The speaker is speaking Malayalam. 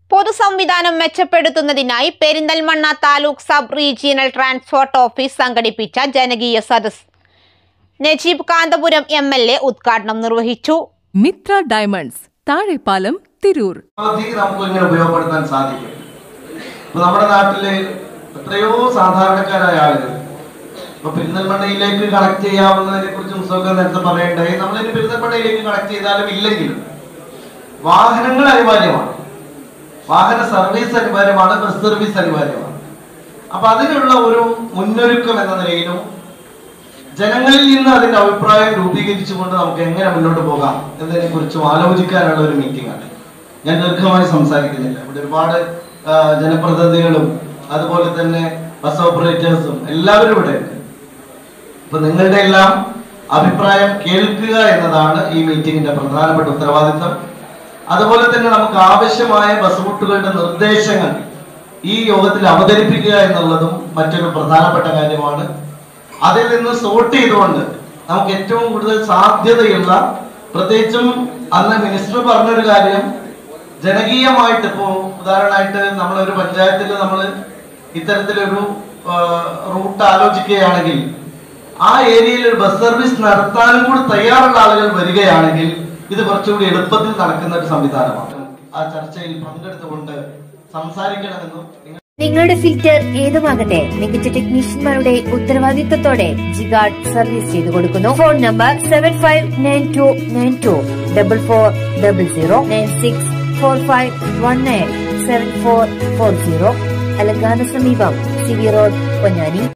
പൊതുസംവിധാനം മെച്ചപ്പെടുത്തുന്നതിനായി Perinthalmanna taluk sub regional transport office സംഘടിപ്പിച്ച ജനകീയ സദസ്സ് നജീബ് കാന്തപുരം MLA ഉദ്ഘാടനം നിർവഹിച്ചു. മിത്ര ഡയമണ്ട്സ്, താഴെപ്പാലം, തിരൂർ. ഉപയോഗപ്പെടുത്താൻ സാധിക്കും. നമ്മുടെ നാട്ടിലെ എത്രയോ സാധാരണക്കാരായ ആളുകൾ പെരിന്തൽമണ്ണയിലേക്ക് കണക്ട് ചെയ്യാവുന്നതിനെ കുറിച്ച് മുസ്തഫ നേരത്തെ പറയണ്ടായി. നമ്മളിനി പെരിന്തൽമണ്ണയിലേക്ക് കണക്ട് ചെയ്താലും ഇല്ലെങ്കിലും വാഹനങ്ങൾ അനിവാര്യമാണ്, വാഹന സർവീസ് അനിവാര്യമാണ്, ബസ് സർവീസ് അനിവാര്യമാണ്. അപ്പൊ അതിനുള്ള ഒരു മുന്നൊരുക്കം എന്ന നിലയിലും ജനങ്ങളിൽ നിന്ന് അതിന്റെ അഭിപ്രായം രൂപീകരിച്ചുകൊണ്ട് നമുക്ക് എങ്ങനെ മുന്നോട്ട് പോകാം എന്നതിനെ കുറിച്ചും ആലോചിക്കാനുള്ള ഒരു മീറ്റിംഗ് ആണ്. ഞാൻ ദീർഘമായി സംസാരിക്കുന്നില്ല. ഇവിടെ ഒരുപാട് ജനപ്രതിനിധികളും അതുപോലെ തന്നെ ബസ് ഓപ്പറേറ്റേഴ്സും എല്ലാവരും ഇവിടെ ഉണ്ട്. അപ്പൊ നിങ്ങളുടെ എല്ലാം അഭിപ്രായം കേൾക്കുക എന്നതാണ് ഈ മീറ്റിംഗിന്റെ പ്രധാനപ്പെട്ട ഉത്തരവാദിത്തം. അതുപോലെ തന്നെ നമുക്ക് ആവശ്യമായ ബസ് റൂട്ടുകളുടെ നിർദ്ദേശങ്ങൾ ഈ യോഗത്തിൽ അവതരിപ്പിക്കുക എന്നുള്ളതും മറ്റൊരു പ്രധാനപ്പെട്ട കാര്യമാണ്. അതിൽ നിന്ന് സോർട്ട് ചെയ്തുകൊണ്ട് നമുക്ക് ഏറ്റവും കൂടുതൽ സാധ്യതയുള്ള, പ്രത്യേകിച്ചും അന്ന് മിനിസ്റ്റർ പറഞ്ഞൊരു കാര്യം, ജനകീയമായിട്ട് ഇപ്പോ ഉദാഹരണമായിട്ട് നമ്മളൊരു പഞ്ചായത്തിൽ നമ്മൾ ഇത്തരത്തിലൊരു റൂട്ട് ആലോചിക്കുകയാണെങ്കിൽ ആ ഏരിയയിൽ ഒരു ബസ് സർവീസ് നടത്താനും കൂടി തയ്യാറുള്ള ആളുകൾ വരികയാണെങ്കിൽ ഇത് കുറച്ചുകൂടി എളുപ്പത്തിൽ നടക്കുന്ന ഒരു സംവിധാനമാണ്. ആ ചർച്ചയിൽ പങ്കെടുത്തുകൊണ്ട് സംസാരിക്കണമെന്നും നിങ്ങളുടെ ഫിൽറ്റർ ഏതുമാകട്ടെ മികച്ച ടെക്നീഷ്യന്മാരുടെ ഉത്തരവാദിത്തത്തോടെ ജിഗാർഡ് സർവീസ് ചെയ്തു കൊടുക്കുന്നു. ഫോൺ നമ്പർ 75929244009645197440 അലങ്കാന സമീപം CV റോഡ്, പൊന്നാനി.